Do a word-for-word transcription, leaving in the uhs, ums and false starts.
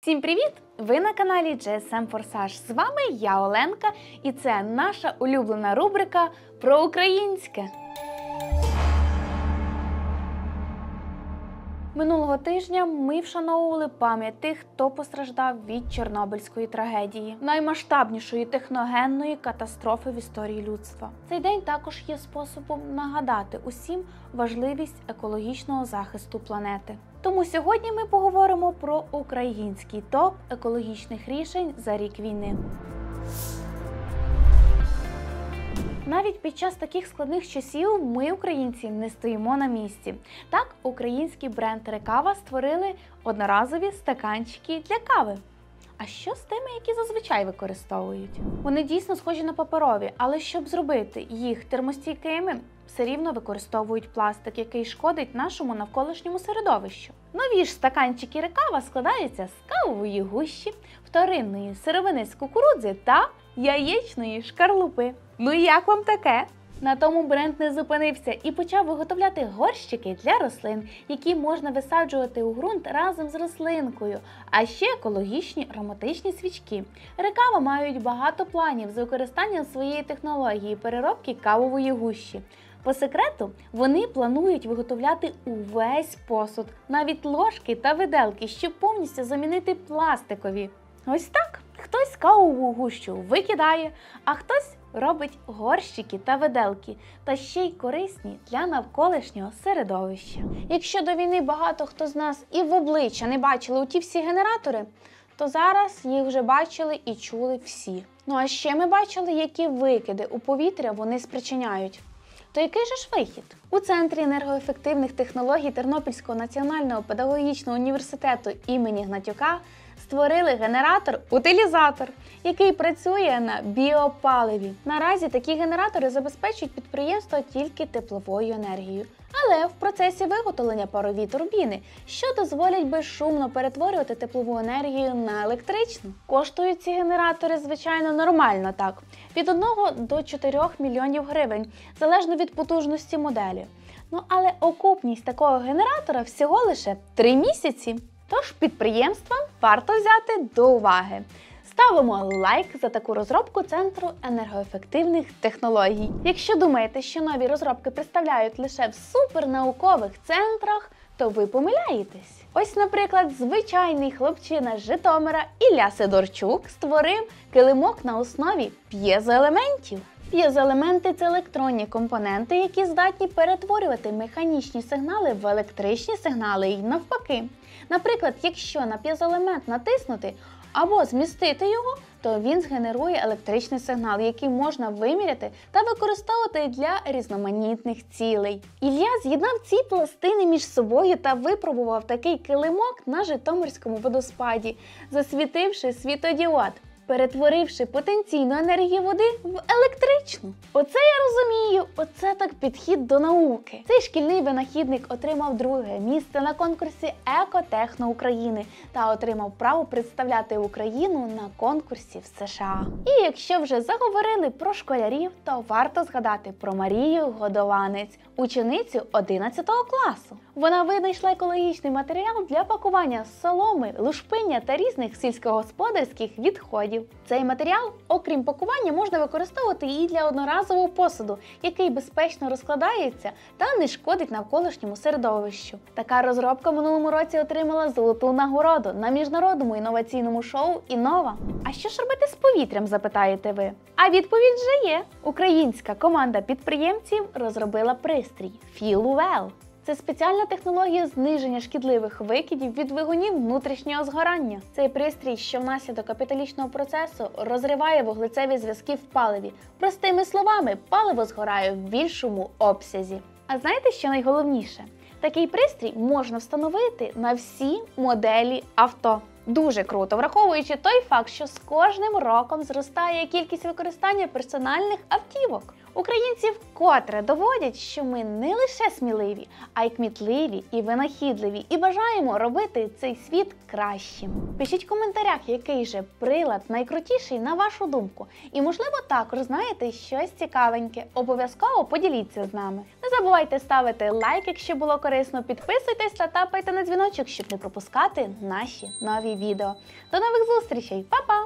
Всім привіт! Ви на каналі джей ес ем Форсаж. З вами я, Оленка, і це наша улюблена рубрика про українське. Минулого тижня ми вшановували пам'ять тих, хто постраждав від Чорнобильської трагедії, наймасштабнішої техногенної катастрофи в історії людства. Цей день також є способом нагадати усім важливість екологічного захисту планети. Тому сьогодні ми поговоримо про український топ екологічних рішень за рік війни. Навіть під час таких складних часів ми, українці, не стоїмо на місці. Так, український бренд Рекава створили одноразові стаканчики для кави. А що з тими, які зазвичай використовують? Вони дійсно схожі на паперові, але щоб зробити їх термостійкими, все рівно використовують пластик, який шкодить нашому навколишньому середовищу. Нові ж стаканчики Рекава складаються з кавової гущі, вторинної сировини з кукурудзи та яєчної шкарлупи. Ну і як вам таке? На тому бренд не зупинився і почав виготовляти горщики для рослин, які можна висаджувати у ґрунт разом з рослинкою, а ще екологічні ароматичні свічки. Рекава мають багато планів з використанням своєї технології переробки кавової гущі. По секрету, вони планують виготовляти увесь посуд, навіть ложки та виделки, щоб повністю замінити пластикові. Ось так. Хтось кавову гущу викидає, а хтось робить горщики та виделки, та ще й корисні для навколишнього середовища. Якщо до війни багато хто з нас і в обличчя не бачили оті всі генератори, то зараз їх вже бачили і чули всі. Ну а ще ми бачили, які викиди у повітря вони спричиняють. То який же ж вихід? У Центрі енергоефективних технологій Тернопільського національного педагогічного університету імені Гнатюка створили генератор-утилізатор, який працює на біопаливі. Наразі такі генератори забезпечують підприємство тільки тепловою енергією, але в процесі виготовлення парові турбіни, що дозволять безшумно перетворювати теплову енергію на електричну. Коштують ці генератори, звичайно, нормально так, від одного до чотирьох мільйонів гривень, залежно від потужності моделі. Ну але окупність такого генератора всього лише три місяці. Тож підприємствам варто взяти до уваги. Ставимо лайк за таку розробку Центру енергоефективних технологій. Якщо думаєте, що нові розробки представляють лише в супернаукових центрах, то ви помиляєтесь. Ось, наприклад, звичайний хлопчина з Житомира Ілля Сидорчук створив килимок на основі п'єзоелементів. П'єзоелементи – це електронні компоненти, які здатні перетворювати механічні сигнали в електричні сигнали і навпаки. Наприклад, якщо на п'єзоелемент натиснути або змістити його, то він згенерує електричний сигнал, який можна виміряти та використовувати для різноманітних цілей. Ілля з'єднав ці пластини між собою та випробував такий килимок на Житомирському водоспаді, засвітивши світодіод, перетворивши потенційну енергію води в електричну. Оце я розумію, оце так підхід до науки. Цей шкільний винахідник отримав друге місце на конкурсі «Екотехно України» та отримав право представляти Україну на конкурсі в США. І якщо вже заговорили про школярів, то варто згадати про Марію Годованець, ученицю одинадцятого класу. Вона винайшла екологічний матеріал для пакування соломи, лушпиння та різних сільськогосподарських відходів. Цей матеріал, окрім пакування, можна використовувати і для одноразового посуду, який безпечно розкладається та не шкодить навколишньому середовищу. Така розробка в минулому році отримала золоту нагороду на міжнародному інноваційному шоу «Іннова». А що ж робити з повітрям, запитаєте ви? А відповідь вже є. Українська команда підприємців розробила пристрій FuelWell. Це спеціальна технологія зниження шкідливих викидів від двигунів внутрішнього згорання. Цей пристрій, що внаслідок капіталічного процесу розриває вуглецеві зв'язки в паливі. Простими словами, паливо згорає в більшому обсязі. А знаєте, що найголовніше? Такий пристрій можна встановити на всі моделі авто. Дуже круто, враховуючи той факт, що з кожним роком зростає кількість використання персональних автівок. Українці вкотре доводять, що ми не лише сміливі, а й кмітливі і винахідливі, і бажаємо робити цей світ кращим. Пишіть в коментарях, який же прилад найкрутіший на вашу думку. І можливо також знаєте щось цікавеньке. Обов'язково поділіться з нами. Не забувайте ставити лайк, якщо було корисно, підписуйтесь та тапайте на дзвіночок, щоб не пропускати наші нові відео. До нових зустрічей, па-па!